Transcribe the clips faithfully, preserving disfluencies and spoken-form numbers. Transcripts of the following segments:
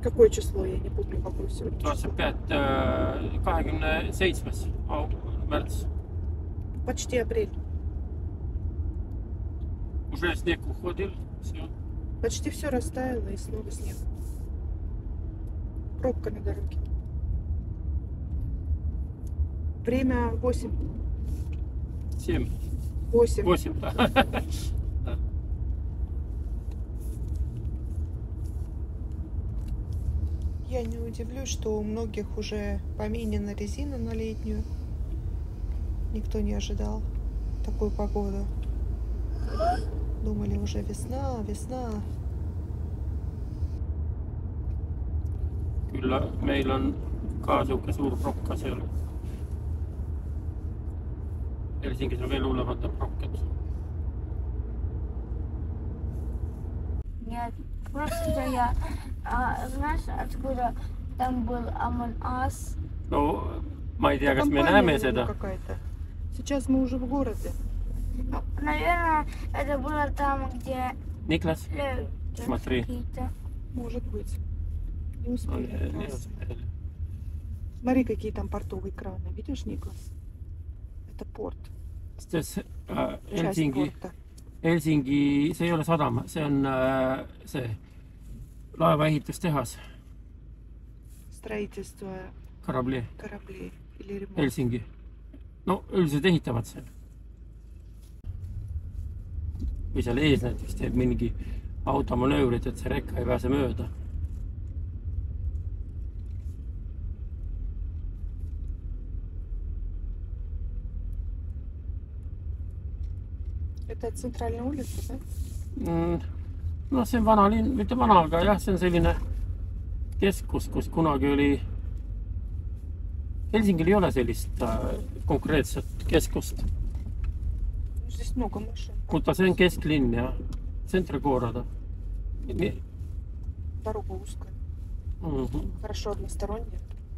Какое число? Я не помню, какое сегодня число. двадцать пять, kahekümne seitsmes märts. Почти апрель. Уже снег уходил, все. Почти все растаяло и снова снег. Пробка на дороге. Время восемь. семь. Восемь. восемь, да. Я не удивлюсь, что у многих уже поменена резина на летнюю. Никто не ожидал такую погоду. Думали, уже весна, весна. Kyllä meil on ka siuke suur prokka seal. Helsingis on veel hullemad need prokked. Нет, просто я, а, знаешь, откуда там был Among Us? No ma ei tea, kas me Компания, näeme наверное, seda. какая-то. Сейчас мы уже в городе. Наверное, это было там, где Niklas, люди смотри. какие-то. Может быть. Не No, успели. не- не Класс. uspeli. Смотри, какие там портовые краны. Видишь, Никлас? Это порт. Sest äh, Часть Helsingi, порта. Helsingi, see ei ole sadam, see on äh, see laevaehitustehas, Строительство Корабли, кораблей или ремонт. Helsingi. No üldiselt ehitavad seal. Või seal ees näiteks teeb mingi automanöövrit, et see rekka ei pääse mööda. Это центральная улица, да? Mm, no see on vana linn, mitte vana, aga jah, see on selline keskus, kus kunagi oli. Helsingil ei ole sellist äh, konkreetset keskust. Ну, здесь много машин. Mutta see on kesklinn ja tsentri koorada. Nii- Дорога узкая. Mhm. Хорошо односторонняя.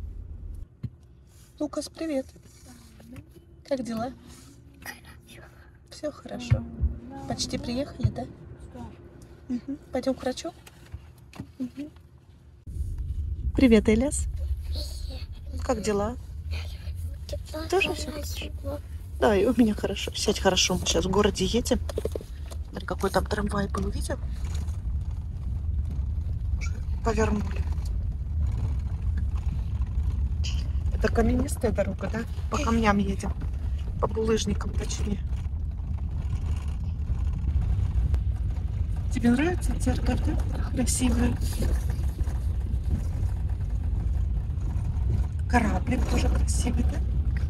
Лукас, привет. Как дела? Все хорошо. Почти приехали, да? Мгм. Пойдем к врачу? Мгм. Привет, Элиас. Как дела? Тоже все хорошо? Да, и у меня хорошо. Сядь хорошо. Мы сейчас в городе едем. Смотри, какой там трамвай был, видел? Уже повернули. Это каменистая дорога, да? По камням едем. По булыжникам, точнее. Тебе нравится церковь, да? Красивая. Кораблик тоже красивый, да?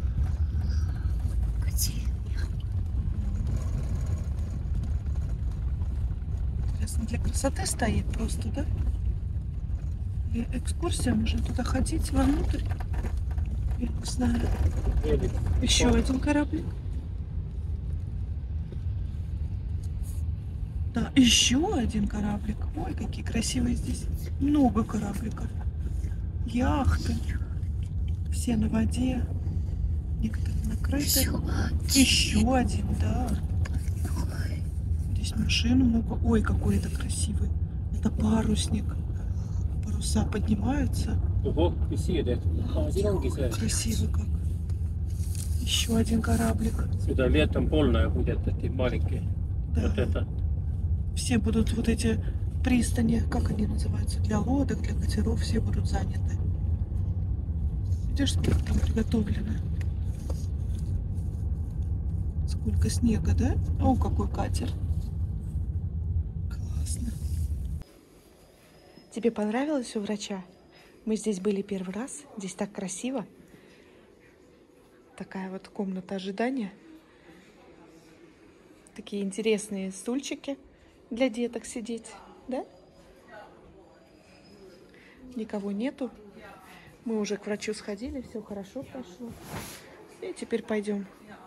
Интересно, для красоты стоит просто, да? И экскурсия, можно туда ходить вовнутрь. Я не знаю. Еще один кораблик. Да, еще один кораблик. Ой, какие красивые здесь. Много корабликов. Яхты. Все на воде. Некоторые накрыты. Еще один, да. Здесь машин много. Ой, какой это красивый. Это парусник. Паруса поднимаются. Oho, mis siia tehtud? Aa, siin ongi see. Красивый как. Еще один кораблик. Seda Lietoon-Polna puidetati maalingi. Да. Вот это. Все будут вот эти пристани, как они называются, для лодок, для катеров, все будут заняты. Видишь, сколько там приготовлено? Сколько снега, да? О, какой катер. Классно. Тебе понравилось у врача? Мы здесь были первый раз. Здесь так красиво. Такая вот комната ожидания. Такие интересные стульчики для деток сидеть, да? Никого нету. Мы уже к врачу сходили, все хорошо прошло. И теперь пойдем.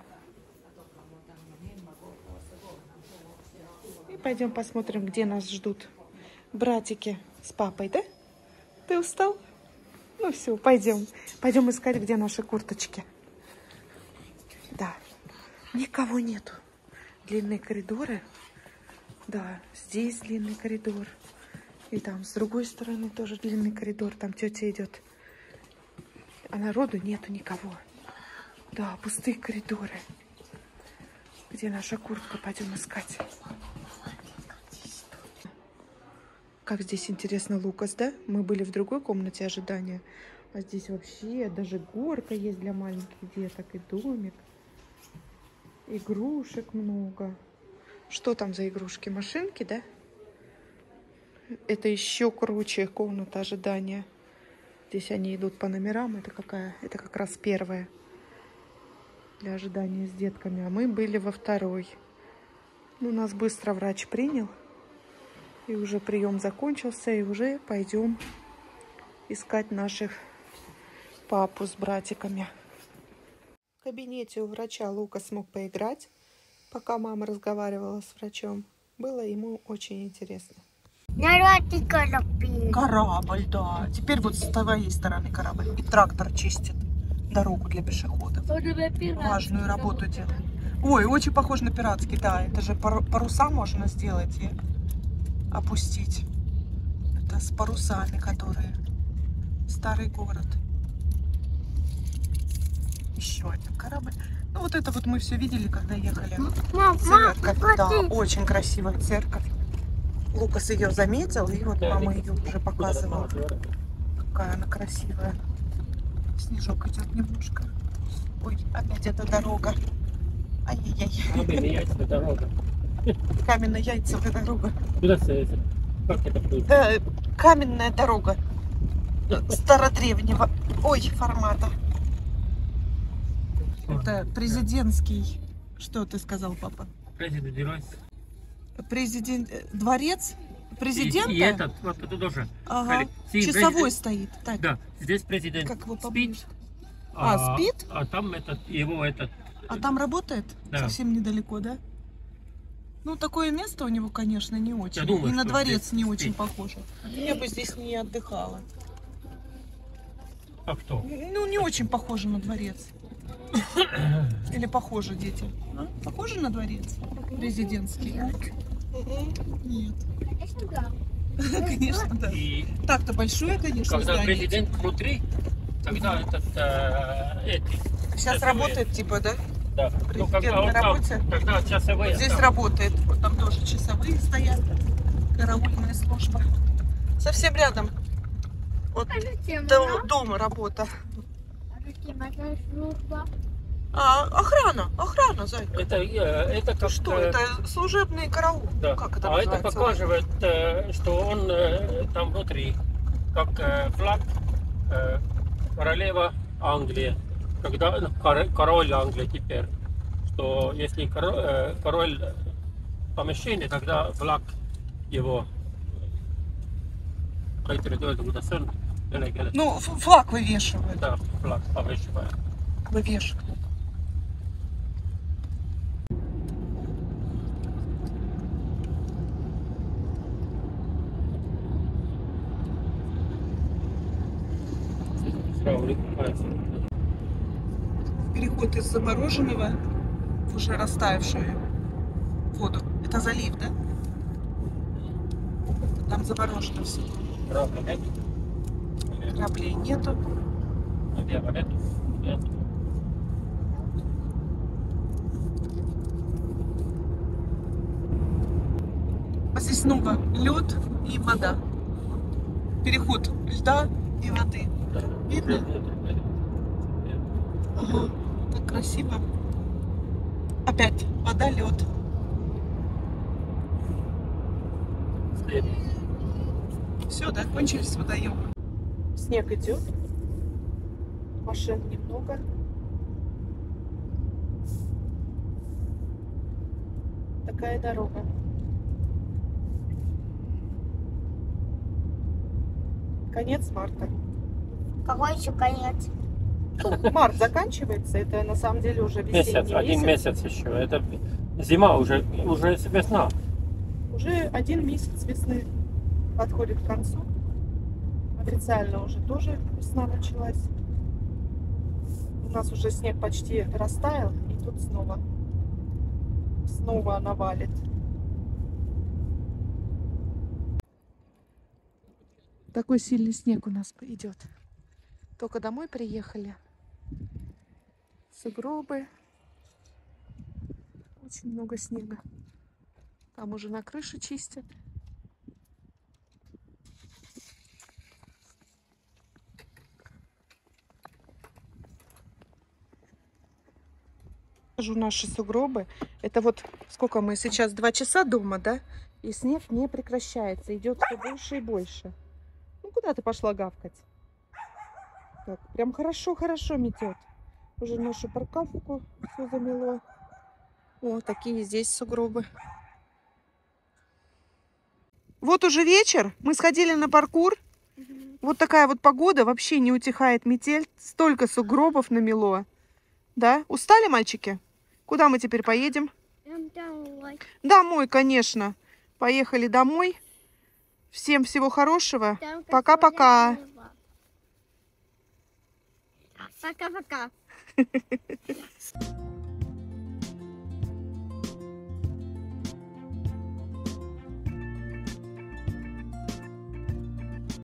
И пойдем посмотрим, где нас ждут братики с папой, да? Ты устал? Ну все, пойдем. Пойдем искать, где наши курточки. Да, никого нету. Длинные коридоры. Да, здесь длинный коридор. И там с другой стороны тоже длинный коридор. Там тетя идет. А народу нету никого. Да, пустые коридоры. Где наша куртка? Пойдем искать. Как здесь интересно, Лукас, да? Мы были в другой комнате ожидания. А здесь вообще даже горка есть для маленьких деток. И домик. Игрушек много. Что там за игрушки? Машинки, да? Это еще круче комната ожидания. Здесь они идут по номерам. Это какая? Это как раз первая для ожидания с детками. А мы были во второй. Ну, нас быстро врач принял. И уже прием закончился. И уже пойдем искать наших папу с братиками. В кабинете у врача Лука смог поиграть, пока мама разговаривала с врачом. Было ему очень интересно. Корабль, да. Теперь вот с твоей стороны корабль. И трактор чистит дорогу для пешеходов. Важную работу делает. Ой, очень похож на пиратский, да. Это же паруса можно сделать и опустить. Это с парусами, которые. Старый город. Еще один корабль. Ну вот это вот мы все видели, когда ехали. Церковь, да, очень красивая церковь. Лукас ее заметил, и вот мама ее уже показывала. Какая она красивая. Снежок идет немножко. Ой, опять эта дорога. Ай-яй-яй. Каменная дорога. Каменно-яйцевая дорога. Куда это? Как это будет? Да, каменная дорога. Стародревнего. Ой, формата. Это президентский. Что ты сказал, папа? Президент. Президент. Дворец президента? И, и этот, вот это тоже. Ага. Си, Часовой президент. стоит. Так. Да, здесь президент Как его спит. А, А, спит? А там этот, его этот. А там работает? Да. Совсем недалеко, да? Ну, такое место у него, конечно, не очень. Я думаю, и на что дворец здесь не спит. очень похоже. Я бы здесь не отдыхала. А кто? Ну, не очень похоже на дворец. Или похоже, дети? А? Похоже на дворец? Президентский? Нет. Конечно, да. И Так-то большое, конечно, когда здание. президент внутри, тогда этот э, эти. Сейчас часовые. работает, типа, да? Да. Ну, Президент когда на он там, работе? когда часовые. Вот здесь там. работает. Вот там тоже часовые стоят. Караульная служба. Совсем рядом. Вот до, дома работа. А, охрана, охрана, зайка. Это, э, это как, Что? э, Это служебный караул. Да. Как это а это называется? показывает, э, что он э, там внутри, как э, флаг э, королева Англии, когда ну, кор- король Англии теперь, что если король, э, король в помещении, тогда флаг его. Ну, ф- флаг вывешивают. Да, флаг повешивает. Вывешивают. Переход из замороженного в уже растаявшую воду. Это залив, да? Там заморожено все. Кораблей нету. А здесь снова лед и вода. Переход льда и воды. Видно? Ага, так красиво. Опять вода, лед. Все, да, кончились водоемы. Снег идет. Машин немного. Такая дорога. Конец марта. Какой еще конец? Ну, март заканчивается, это на самом деле уже весенний Месяц, один месяц еще. Это зима уже, уже весна. Уже один месяц весны подходит к концу. Официально уже тоже весна началась. У нас уже снег почти растаял, и тут снова, снова она валит. Такой сильный снег у нас идет. Только домой приехали. Сугробы. Очень много снега. Там уже на крыше чистят. Покажу наши сугробы. Это вот сколько мы сейчас, два часа дома, да? И снег не прекращается. Идет все больше и больше. Ну, куда ты пошла гавкать? Так, прям хорошо-хорошо метет. Уже нашу парковку все замело. О, такие здесь сугробы. Вот уже вечер. Мы сходили на паркур. Mm-hmm. Вот такая вот погода. Вообще не утихает метель. Столько сугробов намело. Да? Устали, мальчики? Куда мы теперь поедем? Домой. Домой, конечно. Поехали домой. Всем всего хорошего. Пока-пока. Пока-пока.